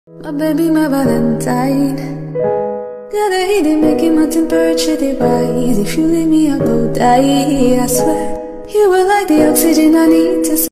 My baby, my Valentine. Gotta hate it, making my temperature rise. If you leave me, I'll go die. I swear, you were like the oxygen I need to